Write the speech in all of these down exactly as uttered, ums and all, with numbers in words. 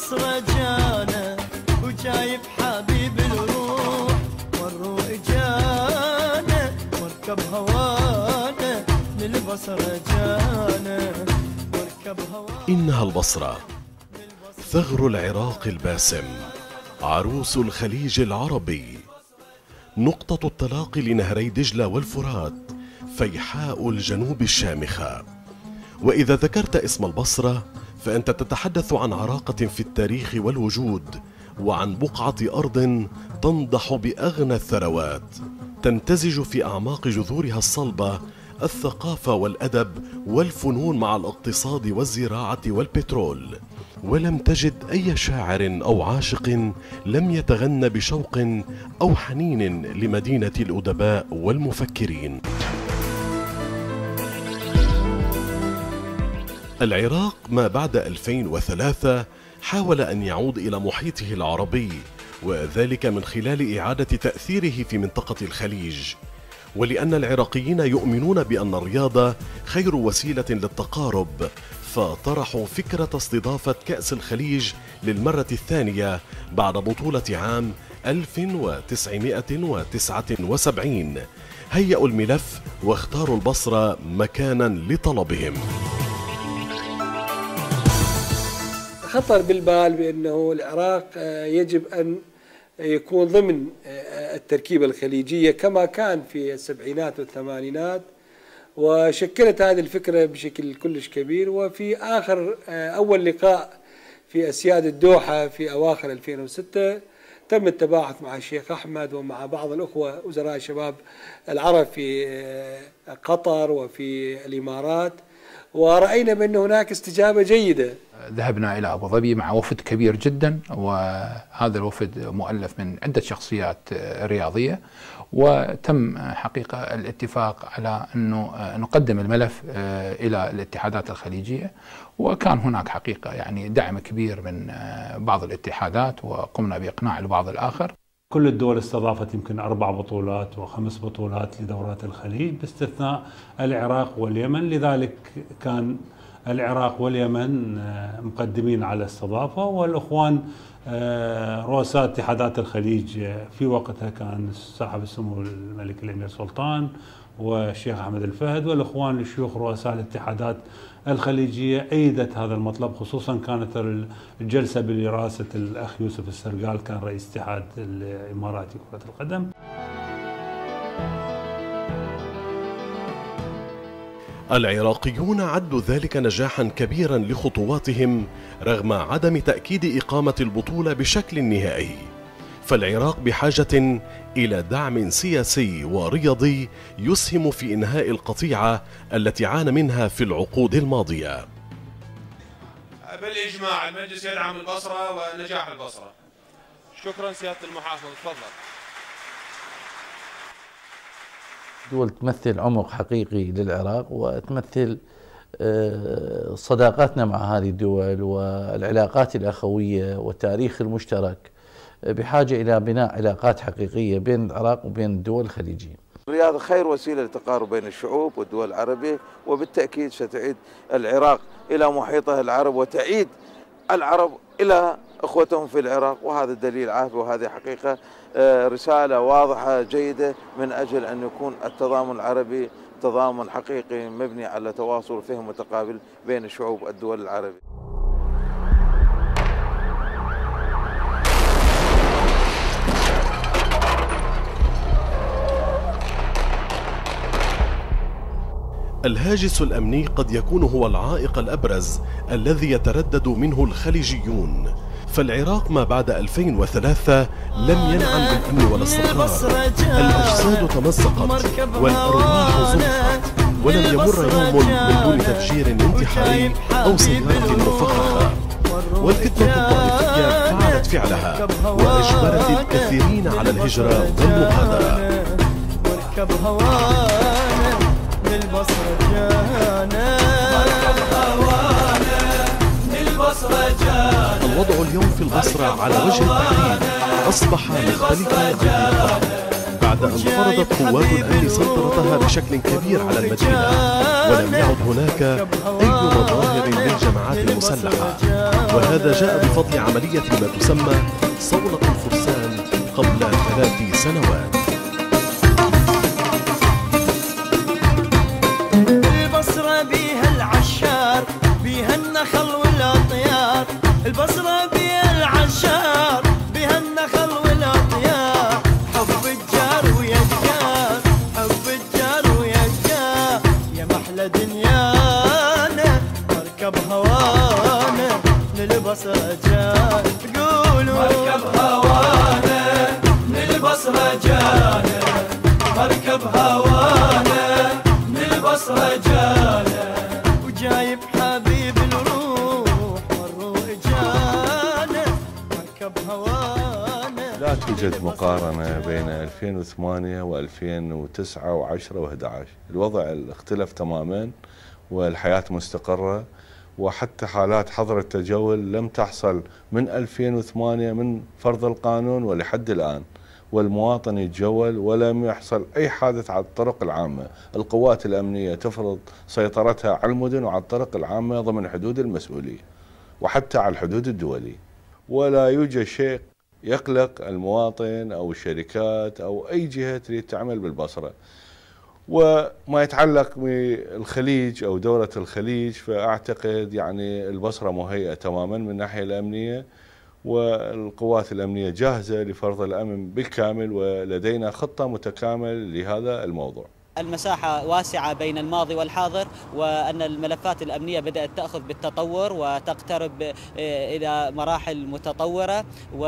البصرة جانا وجايب حبيب الروح، والروح جانا واركب هوانا من البصرة جانا واركب هوانا. إنها البصرة ثغر العراق الباسم، عروس الخليج العربي، نقطة التلاقي لنهري دجلة والفرات، فيحاء الجنوب الشامخة. وإذا ذكرت اسم البصرة فأنت تتحدث عن عراقة في التاريخ والوجود، وعن بقعة أرض تنضح بأغنى الثروات، تمتزج في أعماق جذورها الصلبة الثقافة والأدب والفنون مع الاقتصاد والزراعة والبترول. ولم تجد أي شاعر أو عاشق لم يتغنى بشوق أو حنين لمدينة الأدباء والمفكرين. العراق ما بعد ألفين وثلاثة حاول أن يعود إلى محيطه العربي، وذلك من خلال إعادة تأثيره في منطقة الخليج. ولأن العراقيين يؤمنون بأن الرياضة خير وسيلة للتقارب، فطرحوا فكرة استضافة كأس الخليج للمرة الثانية بعد بطولة عام ألف وتسعمائة وتسعة وسبعين. هيئوا الملف واختاروا البصرة مكانا لطلبهم. خطر بالبال بأنه العراق يجب أن يكون ضمن التركيبة الخليجية كما كان في السبعينات والثمانينات، وشكلت هذه الفكرة بشكل كلش كبير. وفي آخر أول لقاء في أسياد الدوحة في أواخر ألفين وستة تم التباحث مع الشيخ أحمد ومع بعض الأخوة وزراء الشباب العرب في قطر وفي الإمارات، ورأينا بأن هناك استجابة جيدة. ذهبنا إلى أبو ظبي مع وفد كبير جدا، وهذا الوفد مؤلف من عدة شخصيات رياضية، وتم حقيقة الاتفاق على أنه نقدم الملف إلى الاتحادات الخليجية. وكان هناك حقيقة يعني دعم كبير من بعض الاتحادات، وقمنا بإقناع البعض الآخر. كل الدول استضافت يمكن أربع بطولات وخمس بطولات لدورات الخليج باستثناء العراق واليمن، لذلك كان العراق واليمن مقدمين على الاستضافة، والأخوان رؤساء اتحادات الخليج في وقتها كان صاحب السمو الملك الأمير سلطان والشيخ أحمد الفهد، والأخوان الشيوخ رؤساء الاتحادات الخليجية أيدت هذا المطلب. خصوصا كانت الجلسة برئاسة الأخ يوسف السرقال، كان رئيس اتحاد الإماراتي كرة القدم. العراقيون عدوا ذلك نجاحا كبيرا لخطواتهم رغم عدم تأكيد إقامة البطولة بشكل نهائي. فالعراق بحاجة إلى دعم سياسي ورياضي يسهم في إنهاء القطيعة التي عانى منها في العقود الماضية. بالإجماع المجلس يدعم البصرة ونجاح البصرة. شكرا سيادة المحافظ، تفضل. دول تمثل عمق حقيقي للعراق، وتمثل صداقاتنا مع هذه الدول والعلاقات الأخوية والتاريخ المشترك، بحاجة إلى بناء علاقات حقيقية بين العراق وبين الدول الخليجية. الرياضة خير وسيلة للتقارب بين الشعوب والدول العربية، وبالتأكيد ستعيد العراق إلى محيطه العرب، وتعيد العرب إلى أخوتهم في العراق، وهذا الدليل عافي. وهذه حقيقة رسالة واضحة جيدة من أجل أن يكون التضامن العربي تضامن حقيقي مبني على تواصل وفهم متقابل بين الشعوب الدول العربية. الهاجس الأمني قد يكون هو العائق الأبرز الذي يتردد منه الخليجيون، فالعراق ما بعد ألفين وثلاثة لم ينعم بالأمن والاستقرار. الأجساد تمزقت والأرواح زرقت، ولم يمر يوم من دون تفجير انتحاري أو سيارة مفخخة. والفتنة الطائفية فعلت فعلها وأجبرت الكثيرين على الهجرة والمغادرة. البصرة جانا البصرة جانا. الوضع اليوم في البصرة على وجه التحديد أصبح مختلفا عن قبل، بعد أن فرضت قوات الأمن سيطرتها بشكل كبير على المدينة، ولم يعد هناك أي مظاهر للجماعات المسلحة، وهذا جاء بفضل عملية ما تسمى صولة الفرسان قبل ثلاث سنوات. البصرة بيها العشار، بيها النخل والأطيار، البصرة بيها العشار، بيها النخل والأطيار، حب الجار ويا الجار، حب الجار ويا الجار، يا محلى دنيانا مركب هوانا للبصرة جانا، قولوا مركب هوانا للبصرة جانا، مركب هوانا للبصرة جانا، وجايب حبيب الروح والروح جانا، مركب هوانا. لا توجد مقارنة بين ألفين وثمانية وألفين وتسعة وعشرة وأحد عشر، الوضع اختلف تماما والحياة مستقرة، وحتى حالات حظر التجول لم تحصل من ألفين وثمانية من فرض القانون ولحد الآن، والمواطن يتجول ولم يحصل أي حادث على الطرق العامة. القوات الأمنية تفرض سيطرتها على المدن وعلى الطرق العامة ضمن حدود المسؤولية وحتى على الحدود الدولية، ولا يوجد شيء يقلق المواطن أو الشركات أو أي جهة تريد تعمل بالبصرة. وما يتعلق بالخليج أو دولة الخليج، فأعتقد يعني البصرة مهيئة تماما من الناحية الأمنية، والقوات الأمنية جاهزة لفرض الأمن بالكامل، ولدينا خطة متكاملة لهذا الموضوع. المساحة واسعة بين الماضي والحاضر، وأن الملفات الأمنية بدأت تأخذ بالتطور وتقترب إلى مراحل متطورة،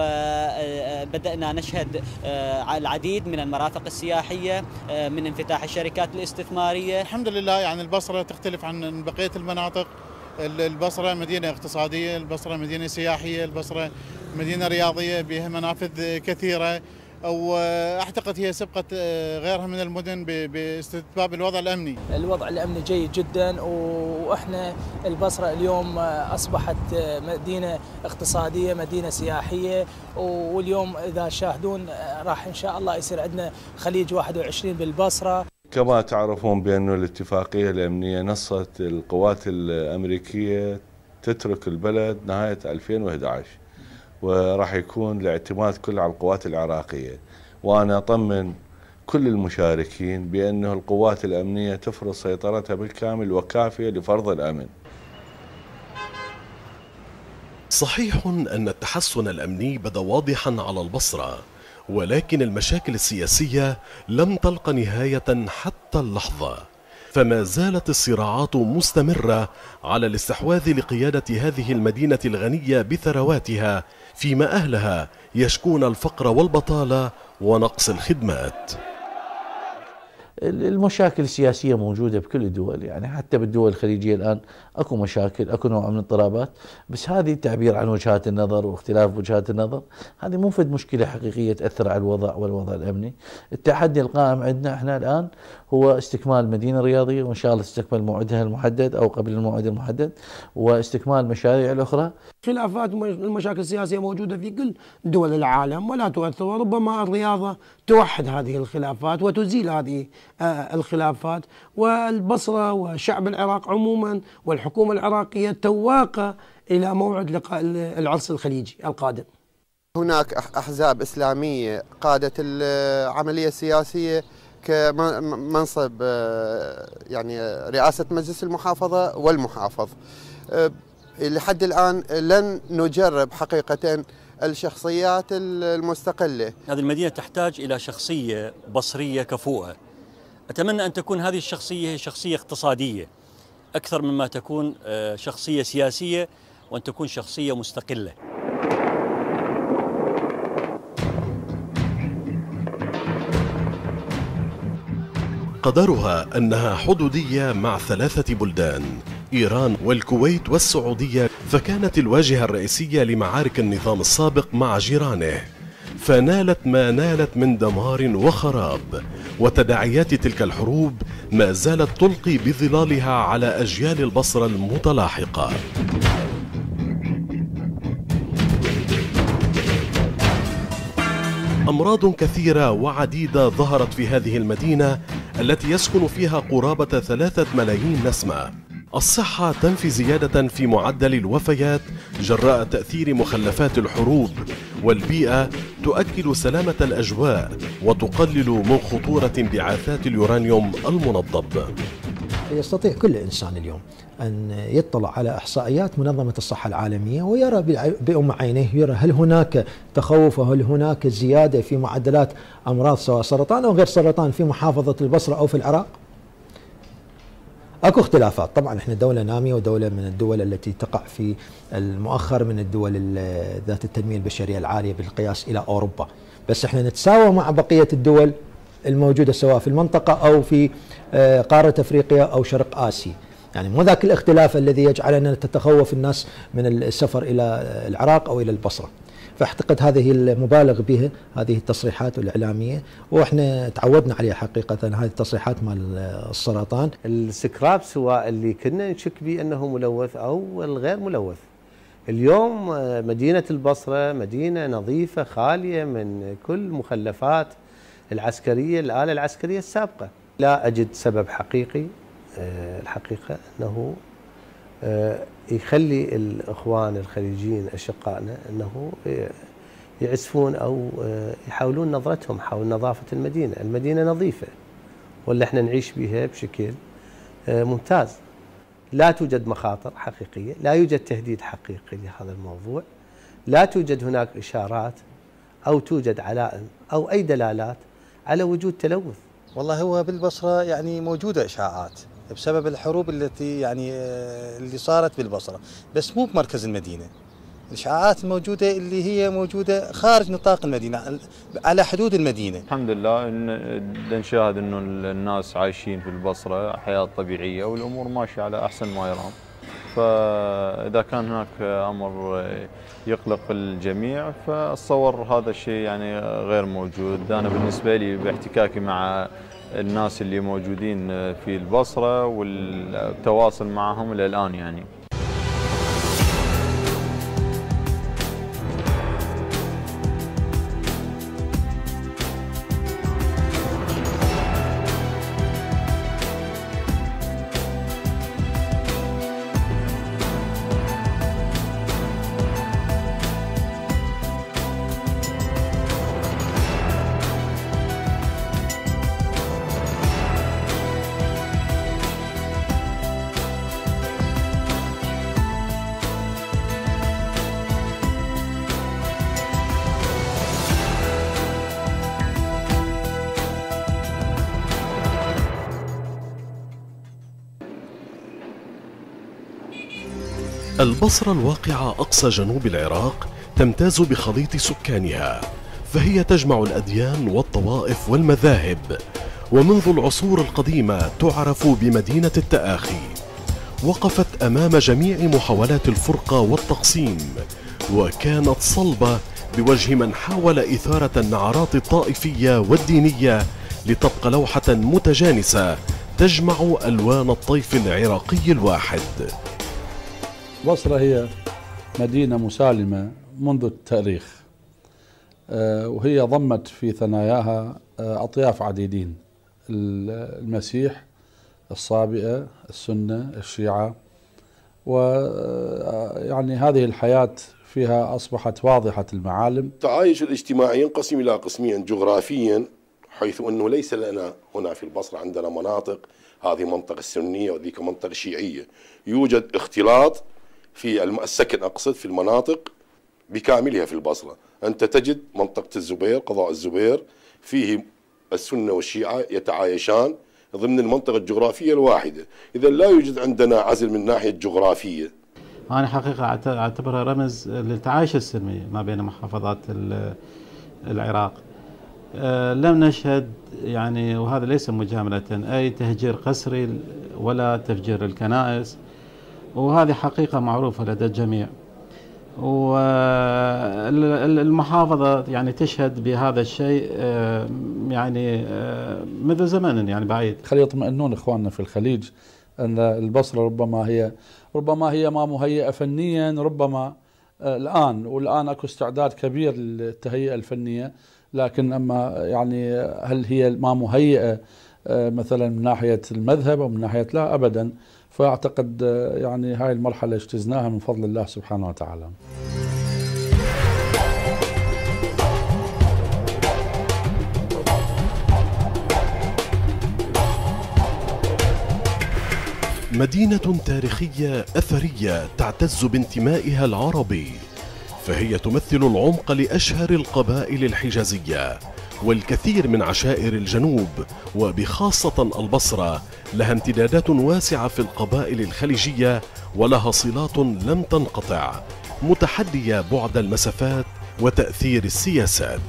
وبدأنا نشهد العديد من المرافق السياحية، من انفتاح الشركات الاستثمارية. الحمد لله يعني البصرة تختلف عن بقية المناطق. البصرة مدينة اقتصادية، البصرة مدينة سياحية، البصرة مدينة رياضية بها منافذ كثيرة، واعتقد هي سبقت غيرها من المدن باستتباب الوضع الامني. الوضع الامني جيد جدا، واحنا البصره اليوم اصبحت مدينه اقتصاديه، مدينه سياحيه، واليوم اذا شاهدون راح ان شاء الله يصير عندنا خليج واحد وعشرين بالبصره. كما تعرفون بأن الاتفاقية الأمنية نصت القوات الأمريكية تترك البلد نهاية ألفين وأحد عشر، وراح يكون الاعتماد كله على القوات العراقية. وأنا أطمن كل المشاركين بأنه القوات الأمنية تفرض سيطرتها بالكامل وكافية لفرض الأمن. صحيح أن التحسن الأمني بدا واضحا على البصرة، ولكن المشاكل السياسية لم تلق نهاية حتى اللحظة، فما زالت الصراعات مستمرة على الاستحواذ لقيادة هذه المدينة الغنية بثرواتها، فيما أهلها يشكون الفقر والبطالة ونقص الخدمات. المشاكل السياسية موجودة بكل الدول، يعني حتى بالدول الخليجية الآن أكو مشاكل، أكو نوع من الاضطرابات، بس هذه تعبير عن وجهات النظر واختلاف وجهات النظر، هذه مو فد مشكلة حقيقية تأثر على الوضع والوضع الأمني. التحدي القائم عندنا احنا الآن هو استكمال مدينة رياضية، وإن شاء الله تستكمل موعدها المحدد أو قبل الموعد المحدد، واستكمال المشاريع الأخرى. خلافات والمشاكل السياسية موجودة في كل دول العالم ولا تؤثر، وربما الرياضة توحد هذه الخلافات وتزيل هذه الخلافات. والبصرة وشعب العراق عموما والحكومة العراقية تواقة إلى موعد لقاء العرس الخليجي القادم. هناك أحزاب إسلامية قادت العملية السياسية كمنصب يعني رئاسة مجلس المحافظة والمحافظ. لحد الآن لن نجرب حقيقة الشخصيات المستقلة. هذه المدينة تحتاج إلى شخصية بصرية كفؤة. أتمنى أن تكون هذه الشخصية شخصية اقتصادية أكثر مما تكون شخصية سياسية، وأن تكون شخصية مستقلة. قدرها أنها حدودية مع ثلاثة بلدان، إيران والكويت والسعودية، فكانت الواجهة الرئيسية لمعارك النظام السابق مع جيرانه، فنالت ما نالت من دمار وخراب، وتداعيات تلك الحروب ما زالت تلقي بظلالها على أجيال البصرة المتلاحقة. أمراض كثيرة وعديدة ظهرت في هذه المدينة التي يسكن فيها قرابة ثلاثة ملايين نسمة، الصحة تنفي زيادة في معدل الوفيات جراء تأثير مخلفات الحروب، والبيئة تؤكد سلامة الأجواء وتقلل من خطورة انبعاثات اليورانيوم المنضب. يستطيع كل إنسان اليوم أن يطلع على إحصائيات منظمة الصحة العالمية ويرى بأم عينيه، يرى هل هناك تخوف وهل هناك زيادة في معدلات أمراض سواء سرطان أو غير سرطان في محافظة البصرة أو في العراق. اكو اختلافات، طبعا احنا دولة نامية ودولة من الدول التي تقع في المؤخر من الدول ذات التنمية البشرية العالية بالقياس إلى أوروبا، بس احنا نتساوى مع بقية الدول الموجودة سواء في المنطقة أو في قارة أفريقيا أو شرق آسيا. يعني مو ذاك الاختلاف الذي يجعلنا تتخوف الناس من السفر إلى العراق أو إلى البصرة. فاعتقد هذه المبالغ بها هذه التصريحات الإعلامية، وإحنا تعودنا عليها حقيقة هذه التصريحات مال السرطان. السكراب سواء اللي كنا نشك به أنه ملوث أو الغير ملوث، اليوم مدينة البصرة مدينة نظيفة خالية من كل مخلفات العسكرية الآلة العسكرية السابقة. لا أجد سبب حقيقي الحقيقة أنه يخلي الإخوان الخليجيين أشقائنا أنه يعزفون أو يحاولون نظرتهم حول نظافة المدينة. المدينة نظيفة واللي احنا نعيش بها بشكل ممتاز، لا توجد مخاطر حقيقية، لا يوجد تهديد حقيقي لهذا الموضوع، لا توجد هناك إشارات أو توجد علائم أو أي دلالات على وجود تلوث. والله هو بالبصرة يعني موجودة إشاعات بسبب الحروب التي يعني اللي صارت بالبصرة، بس مو بمركز المدينة. الإشاعات الموجودة اللي هي موجودة خارج نطاق المدينة على حدود المدينة. الحمد لله إن نشاهد إنه الناس عايشين في البصرة حياة طبيعية والأمور ماشية على أحسن ما يرام. فإذا كان هناك أمر يقلق الجميع فأتصور هذا الشيء يعني غير موجود. أنا بالنسبة لي باحتكاكي مع الناس اللي موجودين في البصرة والتواصل معهم إلى الآن يعني. البصرة الواقعة أقصى جنوب العراق تمتاز بخليط سكانها، فهي تجمع الأديان والطوائف والمذاهب، ومنذ العصور القديمة تعرف بمدينة التآخي. وقفت أمام جميع محاولات الفرقة والتقسيم، وكانت صلبة بوجه من حاول إثارة النعرات الطائفية والدينية لتبقى لوحة متجانسة تجمع ألوان الطيف العراقي الواحد. البصرة هي مدينة مسالمة منذ التاريخ، وهي ضمت في ثناياها أطياف عديدين: المسيح، الصابئة، السنة، الشيعة، ويعني هذه الحياة فيها أصبحت واضحة المعالم. التعايش الاجتماعي ينقسم إلى قسمين: جغرافيا، حيث أنه ليس لنا هنا في البصرة عندنا مناطق، هذه منطقة السنية وذيك منطقة الشيعية، يوجد اختلاط في السكن، أقصد في المناطق بكاملها في البصرة. أنت تجد منطقة الزبير، قضاء الزبير، فيه السنة والشيعة يتعايشان ضمن المنطقة الجغرافية الواحدة. إذا لا يوجد عندنا عزل من ناحية جغرافية. أنا حقيقة أعتبرها رمز للتعايش السلمي ما بين محافظات العراق. لم نشهد يعني، وهذا ليس مجاملة، أي تهجير قسري ولا تفجير الكنائس، وهذه حقيقة معروفة لدى الجميع. والمحافظة يعني تشهد بهذا الشيء يعني منذ زمن يعني بعيد. خلي يطمئنون إخواننا في الخليج أن البصرة ربما هي ربما هي ما مهيئة فنيا، ربما الآن والآن أكو استعداد كبير للتهيئة الفنية، لكن أما يعني هل هي ما مهيئة مثلا من ناحية المذهب أو من ناحية لا أبدا. فأعتقد يعني هاي المرحلة اجتزناها من فضل الله سبحانه وتعالى. مدينة تاريخية أثرية تعتز بانتمائها العربي، فهي تمثل العمق لأشهر القبائل الحجازية والكثير من عشائر الجنوب، وبخاصة البصرة لها امتدادات واسعة في القبائل الخليجية ولها صلات لم تنقطع، متحدية بعد المسافات وتأثير السياسات.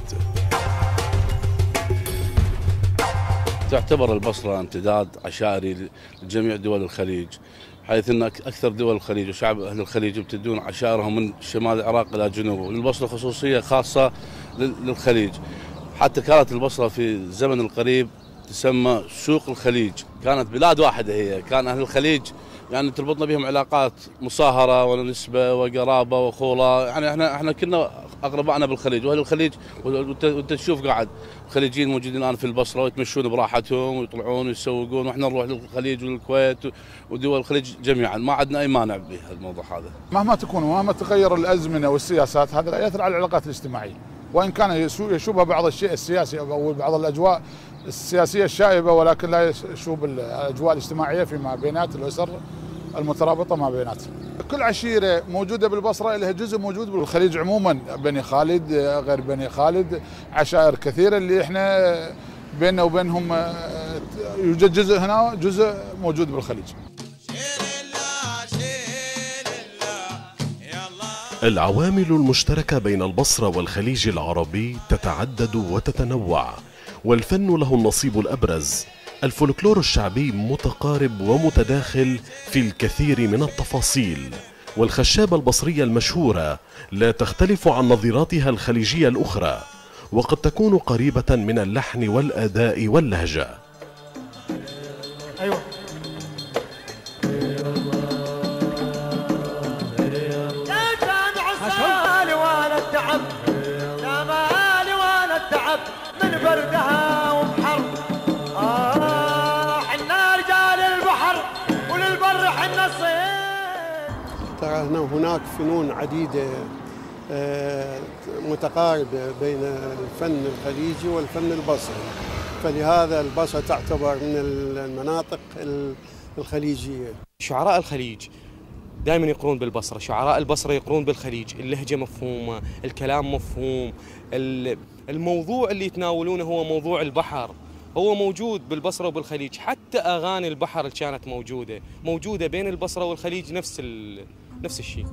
تعتبر البصرة امتداد عشائري لجميع دول الخليج، حيث ان اكثر دول الخليج وشعب اهل الخليج يمتدون عشائرهم من شمال العراق الى جنوبه، والبصرة خصوصية خاصة للخليج. حتى كانت البصرة في الزمن القريب تسمى سوق الخليج، كانت بلاد واحدة هي، كان اهل الخليج يعني تربطنا بهم علاقات مصاهرة ونسبة وقرابة وخولة، يعني احنا احنا كنا اقربائنا بالخليج، واهل الخليج وانت تشوف قاعد الخليجيين موجودين الان في البصرة ويتمشون براحتهم ويطلعون ويسوقون، واحنا نروح للخليج والكويت ودول الخليج جميعا، ما عندنا اي مانع بهالموضوع هذا. مهما تكون ومهما تغير الازمنه والسياسات، هذا لا يأثر على العلاقات الاجتماعيه، وان كان يشوبها بعض الشيء السياسي او بعض الاجواء السياسيه الشائبه، ولكن لا يشوب الاجواء الاجتماعيه فيما بينات الاسر المترابطه ما بيناتهم. كل عشيره موجوده بالبصره لها جزء موجود بالخليج عموما، بني خالد غير بني خالد، عشائر كثيره اللي احنا بيننا وبينهم يوجد جزء هنا جزء موجود بالخليج. العوامل المشتركة بين البصرة والخليج العربي تتعدد وتتنوع، والفن له النصيب الأبرز. الفولكلور الشعبي متقارب ومتداخل في الكثير من التفاصيل، والخشابة البصرية المشهورة لا تختلف عن نظيراتها الخليجية الأخرى، وقد تكون قريبة من اللحن والأداء واللهجة. أيوة. مالي ولا التعب، لا مالي ولا التعب من بردها وبحر. آه حنا رجال البحر وللبر حنا الصيد. ترى هنا هناك فنون عديدة متقاربة بين الفن الخليجي والفن البصري، فلهذا البصرة تعتبر من المناطق الخليجية. شعراء الخليج دائما يقرون بالبصرة، شعراء البصرة يقرون بالخليج، اللهجة مفهومة، الكلام مفهوم، الموضوع اللي يتناولونه هو موضوع البحر، هو موجود بالبصرة وبالخليج، حتى أغاني البحر اللي كانت موجودة موجودة بين البصرة والخليج نفس نفس الشيء.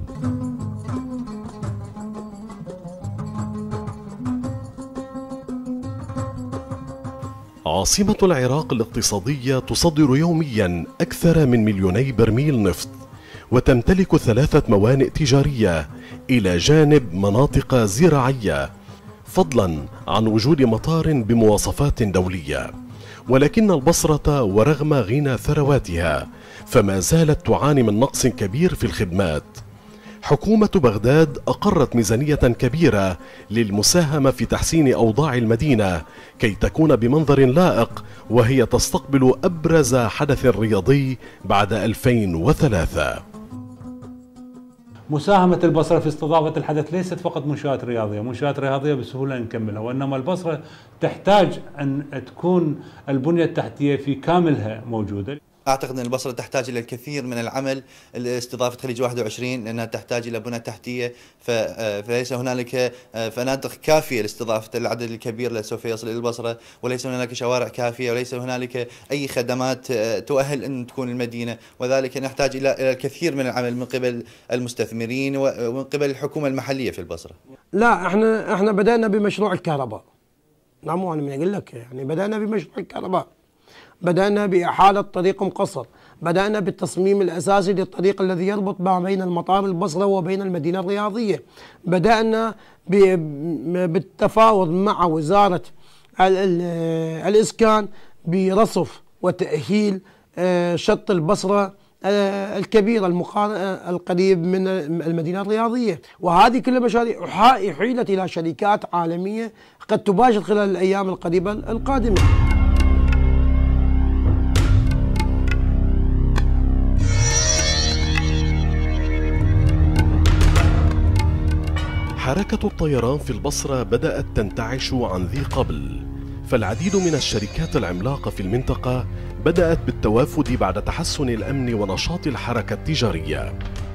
عاصمة العراق الاقتصادية تصدر يوميا أكثر من مليوني برميل نفط، وتمتلك ثلاثة موانئ تجارية إلى جانب مناطق زراعية، فضلا عن وجود مطار بمواصفات دولية. ولكن البصرة ورغم غنى ثرواتها فما زالت تعاني من نقص كبير في الخدمات. حكومة بغداد أقرت ميزانية كبيرة للمساهمة في تحسين أوضاع المدينة كي تكون بمنظر لائق، وهي تستقبل أبرز حدث رياضي بعد ألفين وثلاثة. مساهمة البصرة في استضافة الحدث ليست فقط منشآت رياضية، منشآت رياضية بسهولة نكملها، وإنما البصرة تحتاج أن تكون البنية التحتية في كاملها موجودة. أعتقد أن البصرة تحتاج إلى الكثير من العمل لاستضافة خليج واحد وعشرين، لأنها تحتاج إلى بنى تحتية، فليس هنالك فنادق كافية لاستضافة العدد الكبير الذي سوف يصل إلى البصرة، وليس هنالك شوارع كافية، وليس هنالك أي خدمات تؤهل أن تكون المدينة، وذلك نحتاج إلى الكثير من العمل من قبل المستثمرين ومن قبل الحكومة المحلية في البصرة. لا احنا احنا بدأنا بمشروع الكهرباء. نعم أنا من أقول لك يعني بدأنا بمشروع الكهرباء. بدأنا بإحالة طريق مقصر، بدأنا بالتصميم الأساسي للطريق الذي يربط ما بين المطار البصرة وبين المدينة الرياضية، بدأنا بالتفاوض مع وزارة الإسكان برصف وتأهيل شط البصرة الكبير القريب من المدينة الرياضية، وهذه كلها مشاريع أحيلت إلى شركات عالمية قد تباشر خلال الأيام القريبة القادمة. حركة الطيران في البصرة بدأت تنتعش عن ذي قبل، فالعديد من الشركات العملاقة في المنطقة بدأت بالتوافد بعد تحسن الأمن ونشاط الحركة التجارية.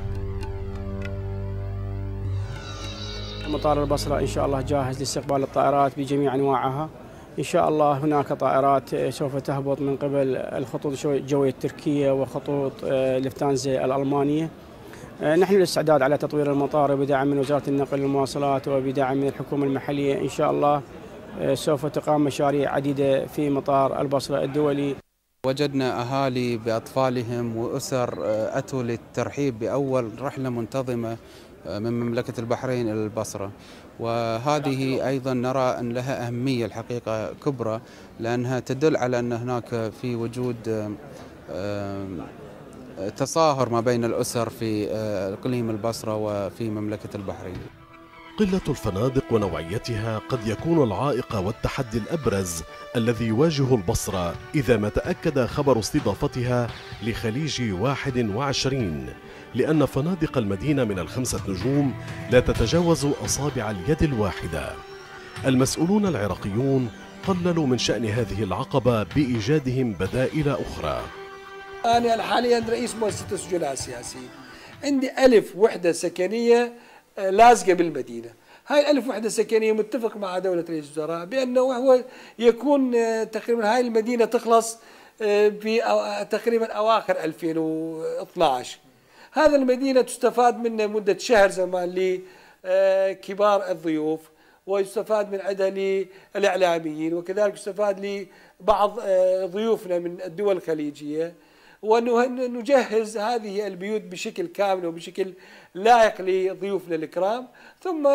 مطار البصرة إن شاء الله جاهز لاستقبال الطائرات بجميع أنواعها. إن شاء الله هناك طائرات سوف تهبط من قبل الخطوط الجوية التركية وخطوط لفتانزا الألمانية. نحن الاستعداد على تطوير المطار بدعم من وزارة النقل والمواصلات وبدعم من الحكومة المحلية. إن شاء الله سوف تقام مشاريع عديدة في مطار البصرة الدولي. وجدنا أهالي بأطفالهم وأسر أتوا للترحيب بأول رحلة منتظمة من مملكة البحرين إلى البصرة، وهذه أيضا نرى أن لها أهمية الحقيقة كبرى، لأنها تدل على أن هناك في وجود تصاهر ما بين الأسر في إقليم البصرة وفي مملكة البحرين. قلة الفنادق ونوعيتها قد يكون العائق والتحدي الأبرز الذي يواجه البصرة إذا ما تأكد خبر استضافتها لخليج واحد وعشرين، لأن فنادق المدينة من الخمسة نجوم لا تتجاوز أصابع اليد الواحدة. المسؤولون العراقيون قللوا من شأن هذه العقبة بإيجادهم بدائل أخرى. أنا حاليا رئيس مؤسسة السجناء السياسيين، عندي ألف وحدة سكنية لازقة بالمدينة. هاي الألف وحدة سكنية متفق مع دولة رئيس الوزراء بأنه هو يكون تقريبا هاي المدينة تخلص في تقريبا أواخر ألفين واثني عشر. هذا المدينة تستفاد منه مدة شهر زمان لكبار الضيوف، ويستفاد من عدها للإعلاميين، وكذلك يستفاد لبعض ضيوفنا من الدول الخليجية، ونجهز هذه البيوت بشكل كامل وبشكل لائق لضيوفنا الكرام، ثم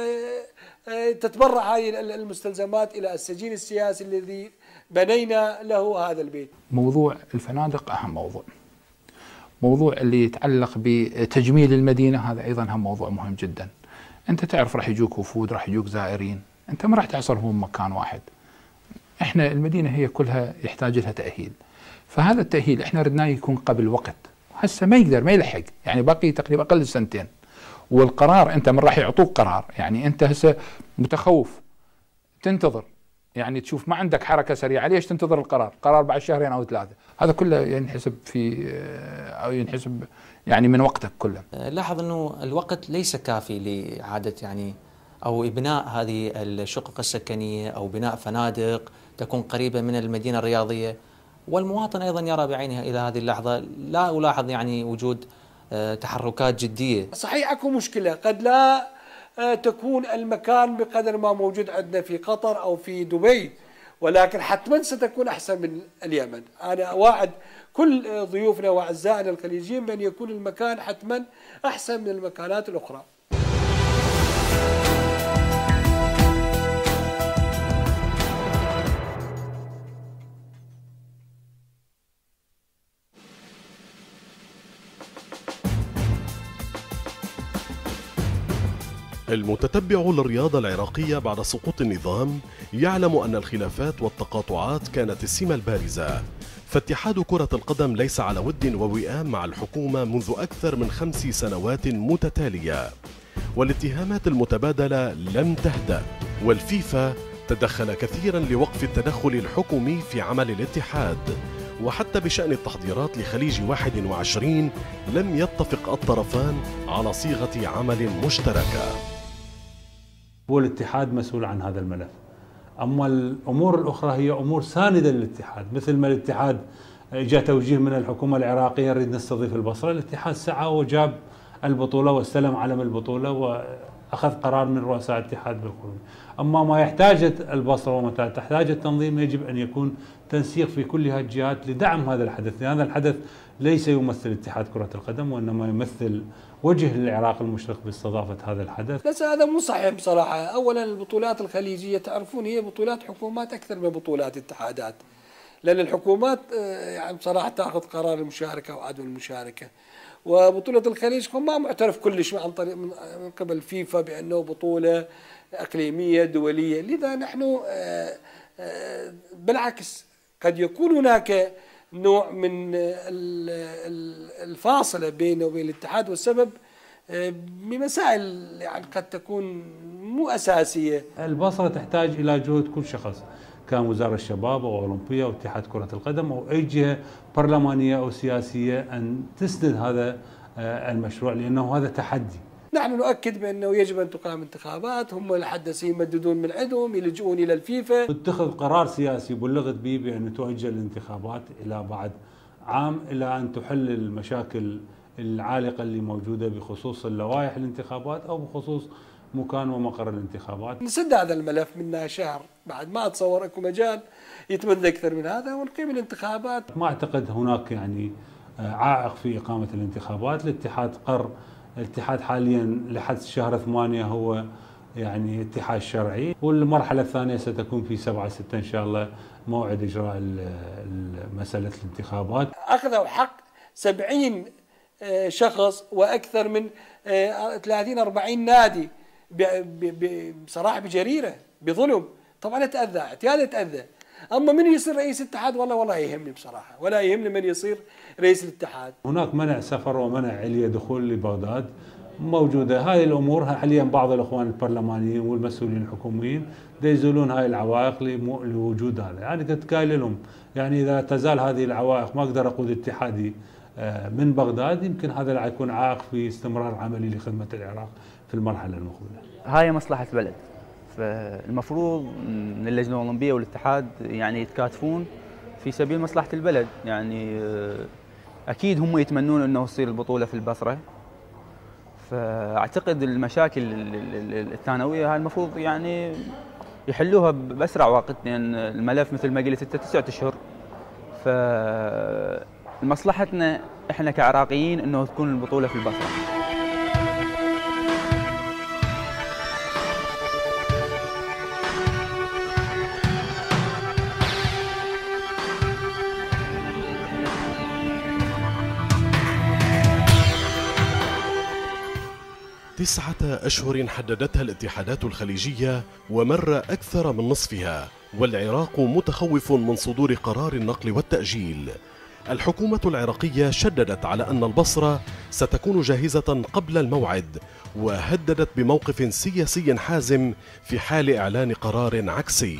تتبرع هذه المستلزمات إلى السجين السياسي الذي بنينا له هذا البيت. موضوع الفنادق أهم موضوع. موضوع اللي يتعلق بتجميل المدينة هذا أيضا هم موضوع مهم جدا. أنت تعرف راح يجوك وفود، راح يجوك زائرين، أنت ما راح تحصرهم مكان واحد. إحنا المدينة هي كلها يحتاج لها تأهيل، فهذا التأهيل إحنا ردناه يكون قبل وقت. هسه ما يقدر ما يلحق، يعني باقي تقريبا أقل سنتين، والقرار أنت من راح يعطوك قرار، يعني أنت هسه متخوف تنتظر، يعني تشوف ما عندك حركة سريعة، ليش تنتظر القرار؟ قرار بعد شهرين أو ثلاثة، هذا كله ينحسب في أو ينحسب يعني من وقتك كله. لاحظ أنه الوقت ليس كافي لإعادة يعني أو إبناء هذه الشقق السكنية أو بناء فنادق تكون قريبة من المدينة الرياضية، والمواطن أيضا يرى بعينها إلى هذه اللحظة لا ألاحظ يعني وجود تحركات جدية. صحيح أكو مشكلة، قد لا تكون المكان بقدر ما موجود عندنا في قطر أو في دبي، ولكن حتما ستكون أحسن من اليمن. أنا أواعد كل ضيوفنا وأعزائنا الخليجيين بأن يكون المكان حتما أحسن من المكانات الأخرى. المتتبع للرياضة العراقية بعد سقوط النظام يعلم أن الخلافات والتقاطعات كانت السمة البارزة، فاتحاد كرة القدم ليس على ود ووئام مع الحكومة منذ أكثر من خمس سنوات متتالية، والاتهامات المتبادلة لم تهدأ، والفيفا تدخل كثيرا لوقف التدخل الحكومي في عمل الاتحاد، وحتى بشأن التحضيرات لخليج واحد وعشرين لم يتفق الطرفان على صيغة عمل مشتركة. هو الاتحاد مسؤول عن هذا الملف، أما الأمور الأخرى هي أمور ساندة للاتحاد، مثل ما الاتحاد جاء توجيه من الحكومة العراقية نريد نستضيف البصرة، الاتحاد سعى وجاب البطولة واستلم علم البطولة وأخذ قرار من رؤساء الاتحاد بالخروج. أما ما يحتاجه البصرة وما تحتاج التنظيم يجب أن يكون تنسيق في كل هذه الجهات لدعم هذا الحدث، لأن هذا الحدث ليس يمثل اتحاد كرة القدم وإنما يمثل وجه للعراق المشرق باستضافة هذا الحدث. بس هذا مو صحيح بصراحة. أولا البطولات الخليجية تعرفون هي بطولات حكومات أكثر من بطولات اتحادات، لأن الحكومات يعني بصراحة تأخذ قرار المشاركة وعدم المشاركة، وبطولة الخليج ما معترف كلش عن طريق من قبل فيفا بأنه بطولة إقليمية دولية، لذا نحن بالعكس قد يكون هناك نوع من الفاصلة بينه وبين الاتحاد، والسبب بمسائل يعني قد تكون مو أساسية. البصرة تحتاج إلى جهد كل شخص، كان وزارة الشباب أو أولمبية أو اتحاد كرة القدم أو أي جهة برلمانية أو سياسية أن تسند هذا المشروع، لأنه هذا تحدي. نحن نؤكد بأنه يجب أن تقام انتخابات، هم لحد يمددون من عندهم يلجؤون إلى الفيفا. اتخذ قرار سياسي بلغت به بأن تؤجل الانتخابات إلى بعد عام إلى أن تحل المشاكل العالقة اللي موجودة بخصوص اللوائح الانتخابات أو بخصوص مكان ومقر الانتخابات. نسد هذا الملف منها شهر، بعد ما أتصور أكو مجال يتمدد أكثر من هذا ونقيم الانتخابات. ما أعتقد هناك يعني عائق في إقامة الانتخابات. الاتحاد قر الاتحاد حاليا لحد شهر ثمانية هو يعني اتحاد شرعي، والمرحلة الثانية ستكون في سبعة ستة إن شاء الله موعد إجراء مسألة الانتخابات. أخذوا حق سبعين شخص وأكثر من ثلاثين أربعين نادي بصراحة بجريرة بظلم. طبعا أتأذى اعتياد أتأذى. أما من يصير رئيس الاتحاد والله والله يهمني بصراحة، ولا يهمني من يصير رئيس الاتحاد. هناك منع سفر ومنع علية دخول لبغداد موجودة. هذه الأمور حاليا بعض الأخوان البرلمانيين والمسؤولين الحكوميين يزولون هاي العوائق لوجود هذا. يعني كنت قايل لهم يعني إذا تزال هذه العوائق ما أقدر أقود اتحادي من بغداد، يمكن هذا لا يكون عائق في استمرار عملي لخدمة العراق في المرحلة المقبلة. هاي مصلحة البلد، فالمفروض من اللجنة الأولمبية والاتحاد يعني يتكاتفون في سبيل مصلحة البلد. يعني أكيد هم يتمنون أنه تصير البطولة في البصرة، فأعتقد المشاكل الثانوية هاي المفروض يعني يحلوها بأسرع وقت، لأن الملف مثل ما قلت ستة تسعة أشهر. فمصلحتنا إحنا كعراقيين أنه تكون البطولة في البصرة. تسعة أشهر حددتها الاتحادات الخليجية ومر أكثر من نصفها، والعراق متخوف من صدور قرار النقل والتأجيل. الحكومة العراقية شددت على أن البصرة ستكون جاهزة قبل الموعد، وهددت بموقف سياسي حازم في حال إعلان قرار عكسي.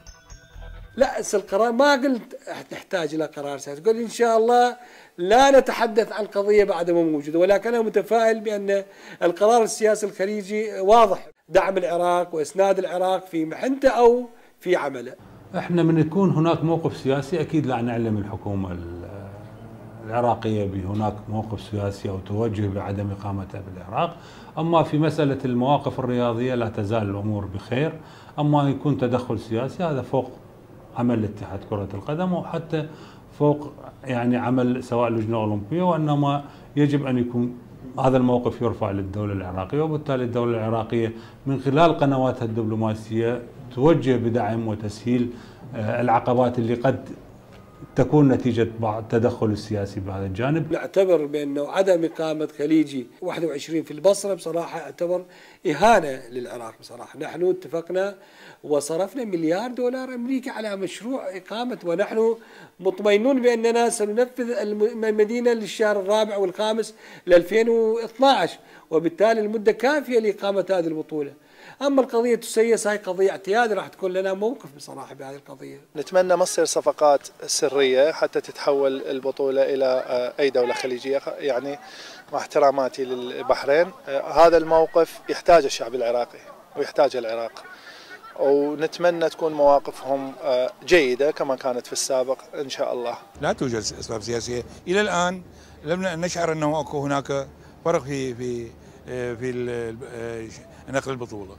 لا القرار ما قلت نحتاج إلى قرار سياسي، قلت إن شاء الله لا نتحدث عن قضية بعد ما موجودة، ولكن أنا متفائل بأن القرار السياسي الخليجي واضح، دعم العراق وإسناد العراق في محنته أو في عمله. احنا من يكون هناك موقف سياسي أكيد لا نعلم الحكومة العراقية بهناك موقف سياسي أو توجه بعدم إقامتها بالعراق. أما في مسألة المواقف الرياضية لا تزال الأمور بخير. أما يكون تدخل سياسي هذا فوق عمل اتحاد كرة القدم وحتى فوق يعني عمل سواء اللجنة الأولمبية، وإنما يجب أن يكون هذا الموقف يرفع للدولة العراقية، وبالتالي الدولة العراقية من خلال قنواتها الدبلوماسية توجه بدعم وتسهيل العقبات اللي قد تكون نتيجة بعض التدخل السياسي بهذا الجانب. نعتبر بأنه عدم إقامة خليجي واحد وعشرين في البصرة بصراحة اعتبر إهانة للعراق. بصراحة نحن اتفقنا وصرفنا مليار دولار أمريكي على مشروع إقامة، ونحن مطمئنون بأننا سننفذ المدينة للشهر الرابع والخامس ل ألفين واثني عشر، وبالتالي المدة كافية لإقامة هذه البطولة. أما القضية السياسية هاي قضية اعتيادي، راح تكون لنا موقف بصراحة بهذه القضية. نتمنى ما تصير صفقات سرية حتى تتحول البطولة إلى أي دولة خليجية، يعني مع احتراماتي للبحرين هذا الموقف يحتاج الشعب العراقي ويحتاج العراق، ونتمنى تكون مواقفهم جيدة كما كانت في السابق إن شاء الله. لا توجد أسباب سياسية إلى الآن، لم نشعر أنه أكو هناك فرق في في في نقل البطولة.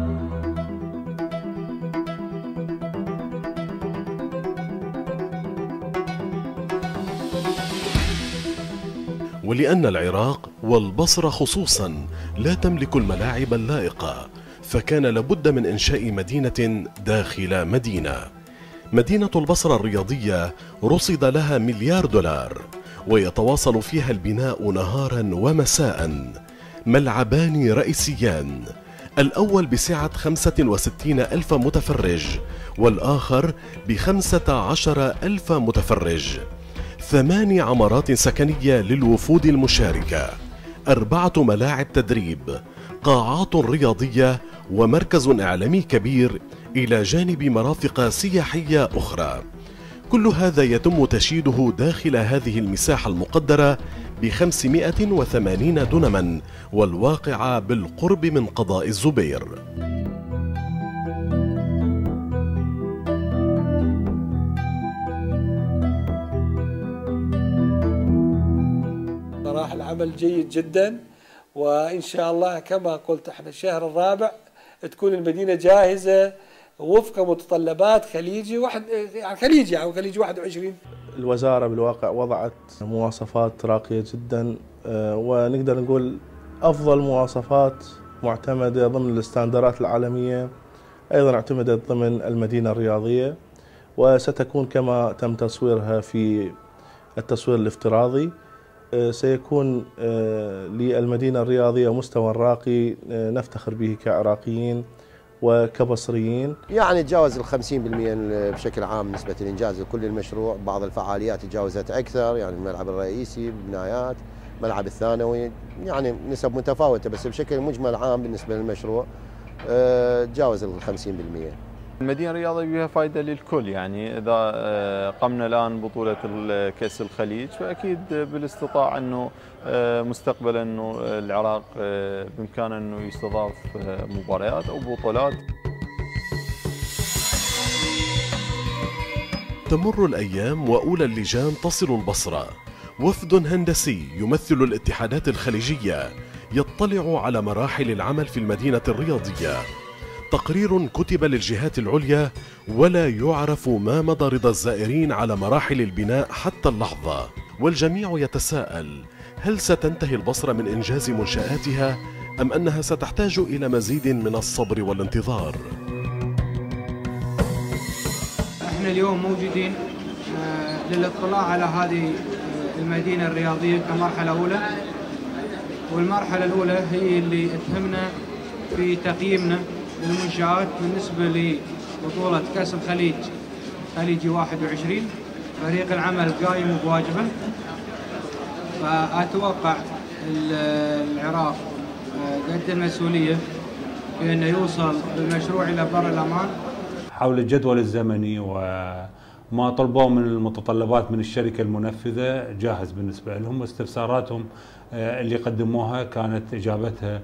ولأن العراق والبصرة خصوصا لا تملك الملاعب اللائقة، فكان لابد من إنشاء مدينة داخل مدينة. مدينة البصرة الرياضية رصد لها مليار دولار، ويتواصل فيها البناء نهارا ومساء. ملعبان رئيسيان، الأول بسعة خمسة وستين ألف متفرج والآخر بخمسة عشر ألف متفرج. ثماني عمارات سكنية للوفود المشاركة، أربعة ملاعب تدريب، قاعات رياضية، ومركز إعلامي كبير، إلى جانب مرافق سياحية أخرى. كل هذا يتم تشييده داخل هذه المساحة المقدرة بخمسمائة وثمانين دونما، والواقعة بالقرب من قضاء الزبير. صراحة العمل جيد جدا، وإن شاء الله كما قلت احنا الشهر الرابع تكون المدينة جاهزة وفق متطلبات خليجي واحد يعني خليجي أو خليجي واحد وعشرين. الوزارة بالواقع وضعت مواصفات راقية جدا، ونقدر نقول أفضل مواصفات معتمدة ضمن الاستاندرات العالمية، أيضا اعتمدت ضمن المدينة الرياضية، وستكون كما تم تصويرها في التصوير الافتراضي. سيكون للمدينة الرياضية مستوى راقي نفتخر به كعراقيين وكبصريين. يعني تجاوز ال خمسين بالمئة بشكل عام نسبة الإنجاز لكل المشروع. بعض الفعاليات تجاوزت أكثر، يعني الملعب الرئيسي بنايات، الملعب الثانوي، يعني نسب متفاوتة، بس بشكل مجمل عام بالنسبة للمشروع تجاوز ال خمسين بالمئة. المدينة الرياضية بها فائدة للكل، يعني إذا قمنا الآن بطولة كأس الخليج فأكيد بالاستطاعة أنه مستقبلا أنه العراق بإمكانه أنه يستضاف مباريات أو بطولات. تمر الأيام وأولى اللجان تصل البصرة. وفد هندسي يمثل الاتحادات الخليجية يطلع على مراحل العمل في المدينة الرياضية. تقرير كتب للجهات العليا، ولا يعرف ما مدى رضا الزائرين على مراحل البناء حتى اللحظة، والجميع يتساءل: هل ستنتهي البصرة من إنجاز منشآتها أم أنها ستحتاج إلى مزيد من الصبر والانتظار؟ احنا اليوم موجودين للاطلاع على هذه المدينة الرياضية كمرحلة أولى، والمرحلة الأولى هي اللي تهمنا في تقييمنا للمنشآت بالنسبة لبطولة كأس الخليج خليجي واحد وعشرين. فريق العمل قايم بواجبه، فأتوقع العراق قد المسؤولية في أنه يوصل بالمشروع إلى بر الأمان. حول الجدول الزمني وما طلبوه من المتطلبات من الشركة المنفذة جاهز بالنسبة لهم، واستفساراتهم اللي قدموها كانت إجابتها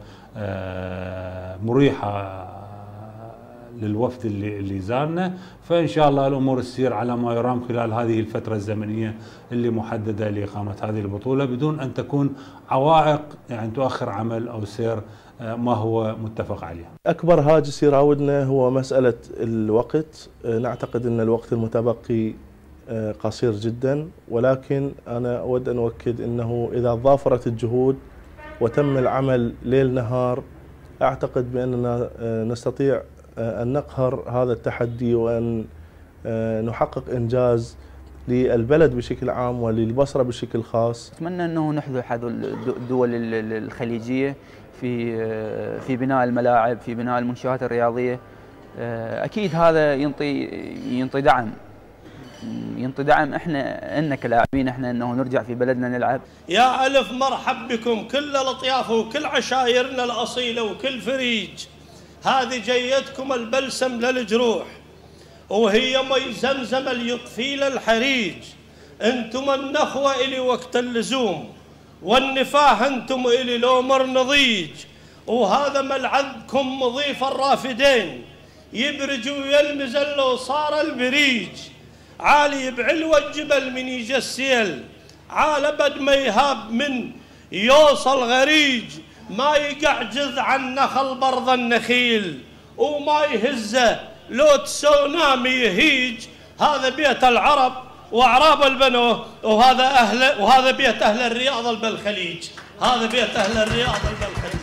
مريحة للوفد اللي اللي زارنا. فإن شاء الله الأمور تسير على ما يرام خلال هذه الفترة الزمنية اللي محددة لإقامة هذه البطولة، بدون أن تكون عوائق يعني تؤخر عمل أو سير ما هو متفق عليه. أكبر هاجس يراودنا هو مسألة الوقت. نعتقد أن الوقت المتبقي قصير جدا، ولكن أنا أود أن أؤكد أنه إذا ضافرت الجهود وتم العمل ليل نهار، أعتقد بأننا نستطيع أن نقهر هذا التحدي وأن نحقق إنجاز للبلد بشكل عام وللبصرة بشكل خاص. أتمنى أنه نحذو حذو الدول الخليجية في في بناء الملاعب، في بناء المنشآت الرياضية. أكيد هذا ينطي ينطي دعم ينطي دعم احنا ان كلاعبين احنا انه نرجع في بلدنا نلعب. يا الف مرحب بكم كل الاطياف وكل عشايرنا الاصيله وكل فريج. هذه جيتكم البلسم للجروح، وهي مي زمزم اللي يطفي الحريج. انتم النخوه الي وقت اللزوم، والنفاح انتم الي لومر نضيج. وهذا ملعبكم مضيف الرافدين، يبرج ويلمز لو صار البريج. عالي بعلوى الجبل من يجي السيل، عال بد ما يهاب من يوصل غريج. ما يقعجز عن نخل برض النخيل، وما يهزه لو تسونامي يهيج. هذا بيت العرب واعراب البنو، وهذا اهل وهذا بيت اهل الرياض بالخليج. هذا بيت اهل الرياض بالخليج.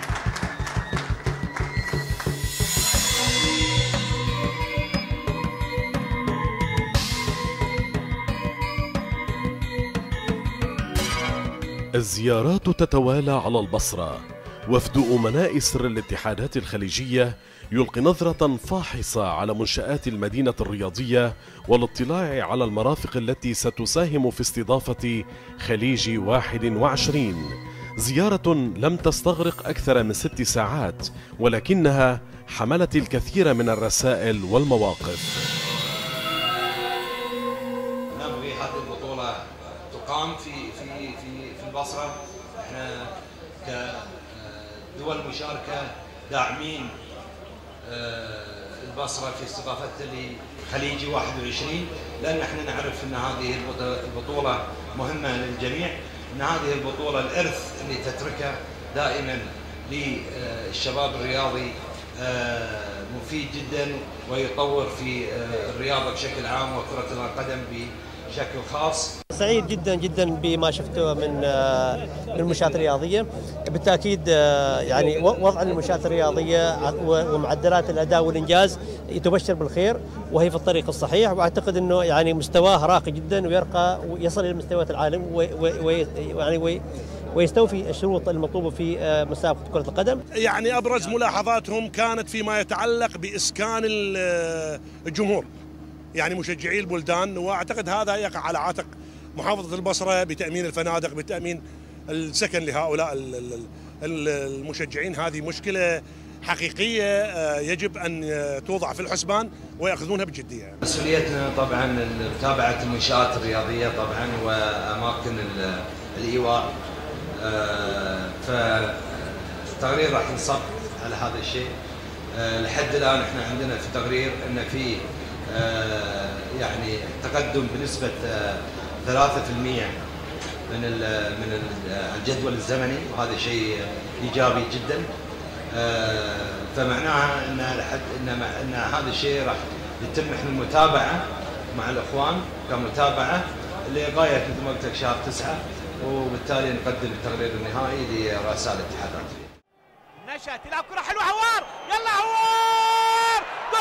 الزيارات تتوالى على البصرة. وفد أمناء سر الاتحادات الخليجية يلقي نظرة فاحصة على منشآت المدينة الرياضية والاطلاع على المرافق التي ستساهم في استضافة خليج واحد وعشرين. زيارة لم تستغرق أكثر من ست ساعات، ولكنها حملت الكثير من الرسائل والمواقف. نبغي هذه البطولة تقام في في في في البصرة. احنا كدول مشاركة داعمين البصرة في استضافتها لخليجي واحد وعشرين، لأن احنا نعرف أن هذه البطولة مهمة للجميع، أن هذه البطولة الإرث اللي تتركه دائما للشباب الرياضي مفيد جدا، ويطور في الرياضة بشكل عام وكرة القدم بشكل خاص. سعيد جدا جدا بما شفته من المنشآت الرياضية. بالتأكيد يعني وضع المنشآت الرياضية ومعدلات الأداء والإنجاز تبشر بالخير، وهي في الطريق الصحيح، وأعتقد أنه يعني مستواه راقي جدا ويرقى ويصل إلى مستويات العالم ويعني ويستوفي الشروط المطلوبة في مسابقة كرة القدم. يعني أبرز ملاحظاتهم كانت فيما يتعلق بإسكان الجمهور، يعني مشجعي البلدان، واعتقد هذا يقع على عاتق محافظة البصرة بتأمين الفنادق، بتأمين السكن لهؤلاء المشجعين. هذه مشكلة حقيقية يجب أن توضع في الحسبان ويأخذونها بجدية. مسؤوليتنا طبعا متابعة المنشآت الرياضية طبعا وأماكن الإيواء، فالتقرير راح ينصب على هذا الشيء. لحد الآن احنا عندنا في تقرير أن في يعني تقدم بنسبة ثلاثة بالمئة من من الجدول الزمني، وهذا شيء إيجابي جدا. فمعناها ان لحد ان ان هذا الشيء راح يتم احنا المتابعه مع الاخوان كمتابعه لغايه مثل ما قلت لك شهر تسعة، وبالتالي نقدم التقرير النهائي لرؤساء الاتحادات. نشأت تلعب كرة حلوة، هوار، يلا هوار،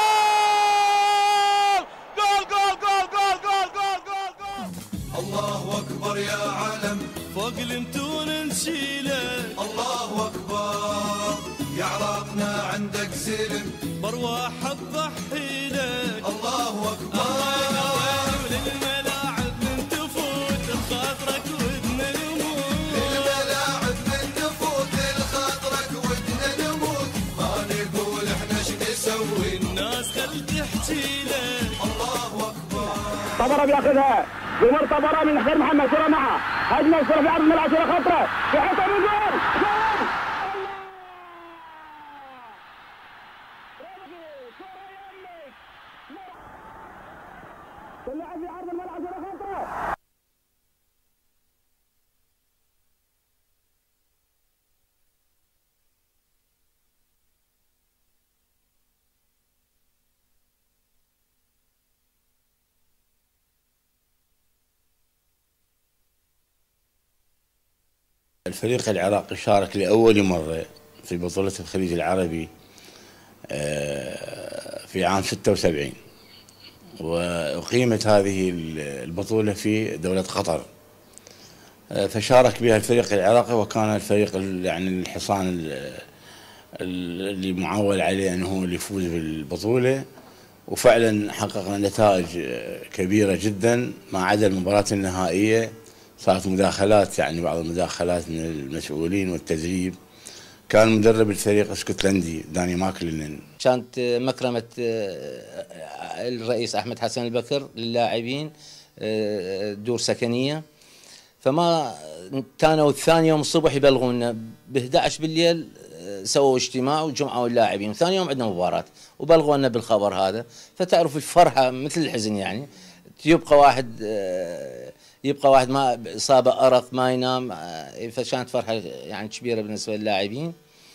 جول جول جول جول جول جول جول جول جول. الله اكبر يا عالم، فوق المتون نشيلك. الله اكبر يا عراقنا عندك زلم، برواح تضحي لك. الله اكبر للملاعب من تفوت الخاطرك ودنا نموت، للملاعب من تفوت الخاطرك ودنا نموت. ما نقول احنا ايش نسوي، الناس خل تحكي لك. الله اكبر. طبرة بياخذها بمر طبرة من خير محمد، كرة معه هجمة الكرة في عرض الملعب، كرة خطرة يحطها من جول. تلعب في عرض الملعب، كرة خطرة. الفريق العراقي شارك لأول مرة في بطولة الخليج العربي في عام ستة وسبعين، وأقيمت هذه البطولة في دولة قطر، فشارك بها الفريق العراقي، وكان الفريق يعني الحصان اللي معول عليه أنه اللي يفوز بالبطولة، وفعلا حققنا نتائج كبيرة جدا ما عدا المباراة النهائية. صارت مداخلات، يعني بعض المداخلات من المسؤولين والتدريب. كان مدرب الفريق اسكتلندي داني ماكلينن. كانت مكرمة الرئيس أحمد حسن البكر للاعبين دور سكنية، فما كانوا الثاني يوم الصبح يبلغونا ب إحدى عشر بالليل سووا اجتماع وجمعوا اللاعبين، ثاني يوم عندنا مباراة وبلغونا بالخبر هذا. فتعرف الفرحة مثل الحزن، يعني يبقى واحد يبقى واحد ما إصابة أرق ما ينام، فكانت فرحة يعني كبيرة بالنسبة للاعبين.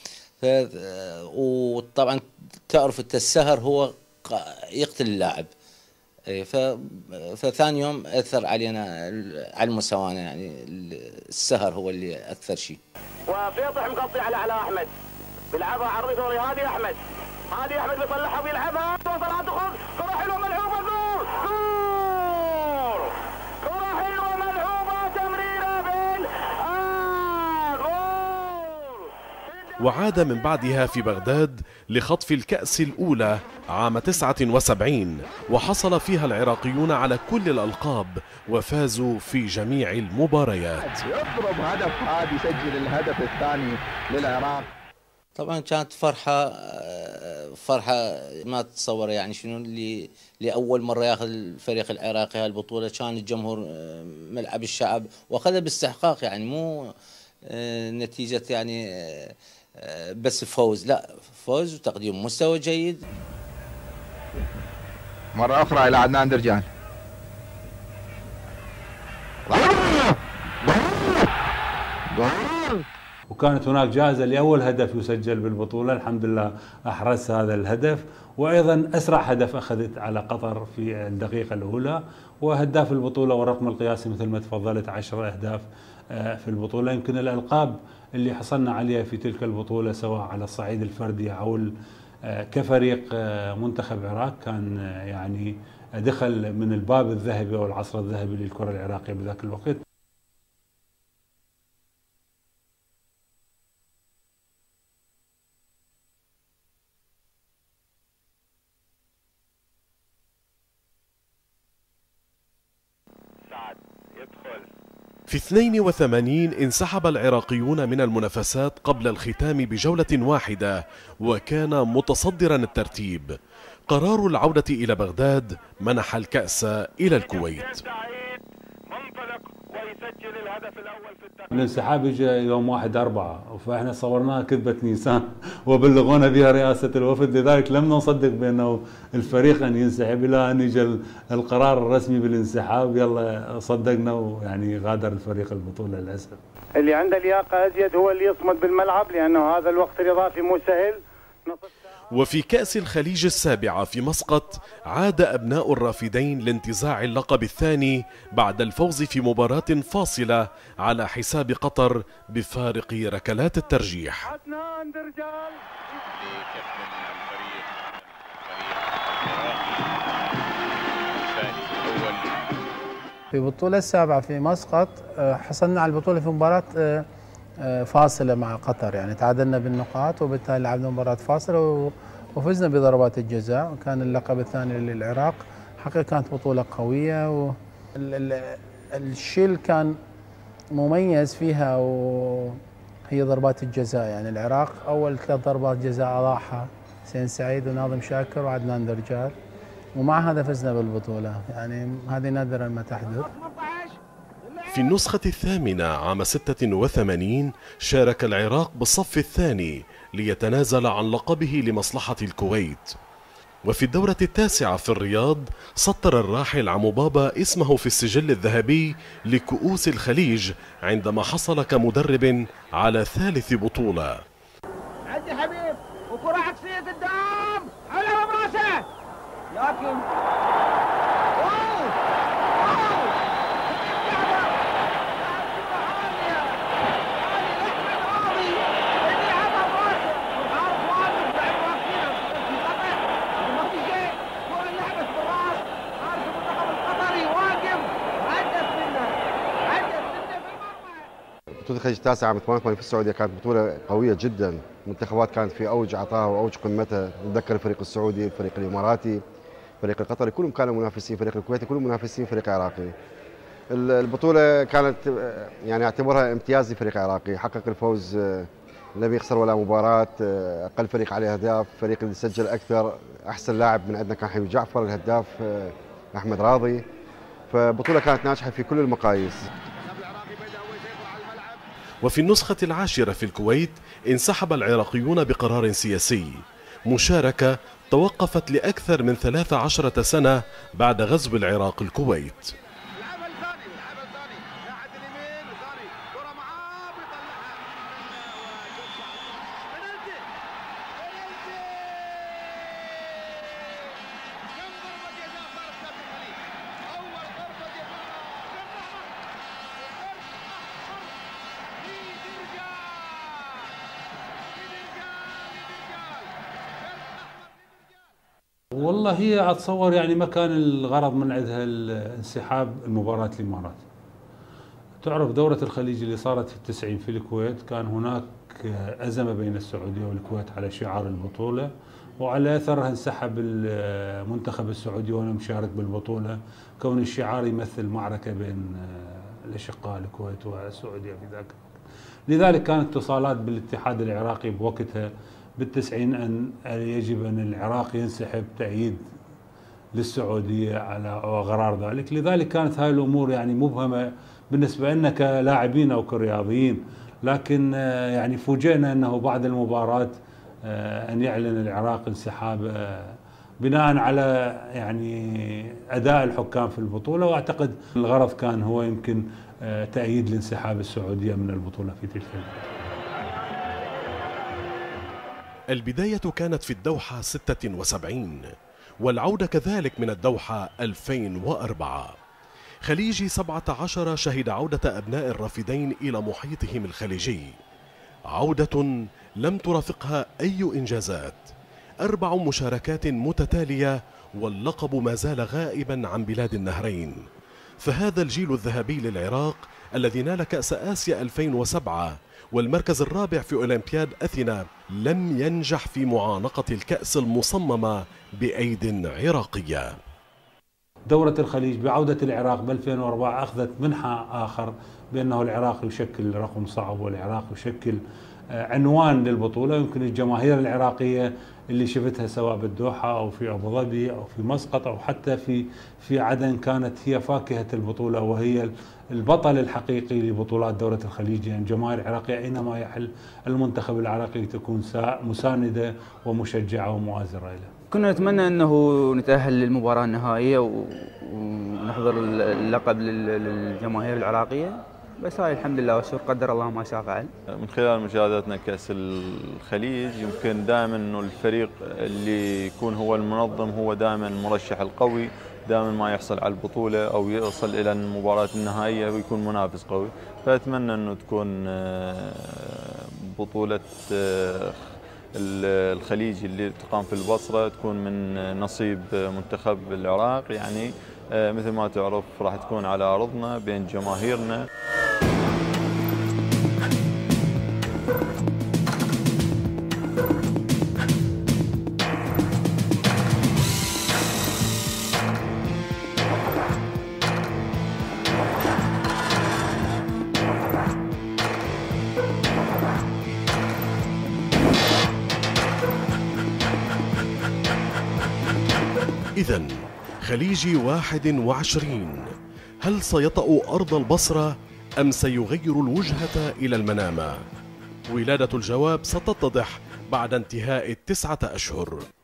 وطبعا تعرف السهر هو يقتل اللاعب، فثاني يوم أثر علينا على المساواة، يعني السهر هو اللي أكثر شيء. وفيطح مغطي على على أحمد، بيلعبها عرضي ثوري، هادي أحمد، هادي أحمد بيطلعها ويلعبها، توصل تدخل، كرة حلوة ملعوبة، جول جول، كرة حلوة ملعوبة، تمريرة بين آه جول. وعاد من بعدها في بغداد لخطف الكأس الأولى عام تسعة وسبعين، وحصل فيها العراقيون على كل الألقاب وفازوا في جميع المباريات. يضرب هدف هذا، يسجل الهدف الثاني للعراق. طبعا كانت فرحة فرحة ما تتصور يعني شنو اللي لأول مرة ياخذ الفريق العراقي هالبطولة. كان الجمهور ملعب الشعب وأخذها باستحقاق، يعني مو نتيجة يعني بس فوز، لا فوز وتقديم مستوى جيد. مرة أخرى إلى عدنان درجان. وكانت هناك جائزة لأول هدف يسجل بالبطولة، الحمد لله أحرز هذا الهدف، وأيضا أسرع هدف أخذت على قطر في الدقيقة الأولى، وهداف البطولة والرقم القياسي مثل ما تفضلت عشر أهداف في البطولة. يمكن الألقاب اللي حصلنا عليها في تلك البطولة سواء على الصعيد الفردي أو كفريق منتخب العراق كان يعني دخل من الباب الذهبي أو العصر الذهبي للكرة العراقية بذاك الوقت. في اثنين وثمانين انسحب العراقيون من المنافسات قبل الختام بجولة واحدة، وكان متصدرا الترتيب. قرار العودة إلى بغداد منح الكأس إلى الكويت. الانسحاب اجى يوم واحد أربعة، فاحنا صورناها كذبة نيسان وبلغونا بها رئاسة الوفد، لذلك لم نصدق بأنه الفريق أن ينسحب إلى أن يجي القرار الرسمي بالانسحاب. يلا صدقنا ويعني غادر الفريق البطولة للأسف. اللي عنده لياقة أزيد هو اللي يصمد بالملعب، لأنه هذا الوقت الإضافي مو سهل. وفي كأس الخليج السابعة في مسقط عاد أبناء الرافدين لانتزاع اللقب الثاني بعد الفوز في مباراة فاصلة على حساب قطر بفارق ركلات الترجيح. في البطولة السابعة في مسقط حصلنا على البطولة في مباراة فاصلة مع قطر، يعني تعادلنا بالنقاط وبالتالي لعبنا مباراة فاصلة وفزنا بضربات الجزاء، وكان اللقب الثاني للعراق. حقيقة كانت بطولة قوية، والشيء اللي كان مميز فيها وهي ضربات الجزاء. يعني العراق أول ثلاث ضربات جزاء أضاعها حسين سعيد وناظم شاكر وعدنان درجال، ومع هذا فزنا بالبطولة. يعني هذه نادرا ما تحدث. في النسخة الثامنة عام ستة وثمانين شارك العراق بالصف الثاني ليتنازل عن لقبه لمصلحة الكويت. وفي الدورة التاسعة في الرياض سطر الراحل عمو بابا اسمه في السجل الذهبي لكؤوس الخليج عندما حصل كمدرب على ثالث بطولة. عندي حبيب وكرة عكسية قدام على براسه، لكن بطولة الخليج التاسعة عام ثمانية وثمانين في السعودية كانت بطولة قوية جدا، منتخبات كانت في أوج عطائها وأوج قمتها. نتذكر الفريق السعودي، الفريق الإماراتي، الفريق القطري، كلهم كانوا منافسين، الفريق الكويتي كلهم منافسين فريق عراقي. البطولة كانت يعني أعتبرها امتياز لفريق عراقي، حقق الفوز، لم يخسر ولا مباراة، أقل فريق عليه أهداف، فريق اللي سجل أكثر، أحسن لاعب من عندنا كان حبيب جعفر، الهداف أحمد راضي. فبطولة كانت ناجحة في كل المقاييس. وفي النسخة العاشرة في الكويت انسحب العراقيون بقرار سياسي، مشاركة توقفت لأكثر من ثلاث عشرة سنة بعد غزو العراق الكويت. والله هي اتصور يعني ما كان الغرض من عندها الانسحاب المباراة الامارات. تعرف دورة الخليج اللي صارت في التسعين في الكويت كان هناك أزمة بين السعودية والكويت على شعار البطولة، وعلى أثرها انسحب المنتخب السعودي وأنا مشارك بالبطولة، كون الشعار يمثل معركة بين الأشقاء الكويت والسعودية في ذاك الوقت. لذلك كانت اتصالات بالاتحاد العراقي بوقتها بالتسعين أن يجب أن العراق ينسحب تأييد للسعودية على غرار ذلك. لذلك كانت هاي الأمور يعني مبهمة بالنسبة لنا كلاعبين أو كرياضيين، لكن يعني فوجئنا أنه بعد المباراة أن يعلن العراق انسحاب بناء على يعني أداء الحكام في البطولة، وأعتقد الغرض كان هو يمكن تأييد لانسحاب السعودية من البطولة في تلك الفترة. البداية كانت في الدوحة ستة وسبعين والعودة كذلك من الدوحة ألفين وأربعة. خليجي سبعة عشر شهد عودة أبناء الرافدين إلى محيطهم الخليجي، عودة لم ترافقها أي إنجازات، أربع مشاركات متتالية واللقب ما زال غائبا عن بلاد النهرين. فهذا الجيل الذهبي للعراق الذي نال كأس آسيا ألفين وسبعة والمركز الرابع في أولمبياد أثينا لم ينجح في معانقة الكأس المصممة بأيد عراقية. دورة الخليج بعودة العراق ب ألفين وأربعة أخذت منحى آخر بأنه العراق يشكل رقم صعب، والعراق يشكل عنوان للبطولة. يمكن الجماهير العراقية اللي شفتها سواء بالدوحة أو في أبو ظبي أو في مسقط أو حتى في في عدن كانت هي فاكهة البطولة وهي البطل الحقيقي لبطولات دورة الخليج. يعني الجماهير العراقية أينما يحل المنتخب العراقي تكون مساندة ومشجعة ومؤازرة له. كنا نتمنى أنه نتأهل للمباراة النهائية ونحضر اللقب للجماهير العراقية، بس هاي الحمد لله والشكر قدر الله ما شاء فعل. من خلال مشاهدتنا كأس الخليج يمكن دائما انه الفريق اللي يكون هو المنظم هو دائما المرشح القوي، دائما ما يحصل على البطولة او يصل الى المباراة النهائية ويكون منافس قوي. فأتمنى انه تكون بطولة الخليج اللي تقام في البصرة تكون من نصيب منتخب العراق. يعني مثل ما تعرف راح تكون على أرضنا بين جماهيرنا. إذن خليجي واحد وعشرين هل سيطأ أرض البصرة أم سيغير الوجهة إلى المنامة؟ ولادة الجواب ستتضح بعد انتهاء التسعة أشهر.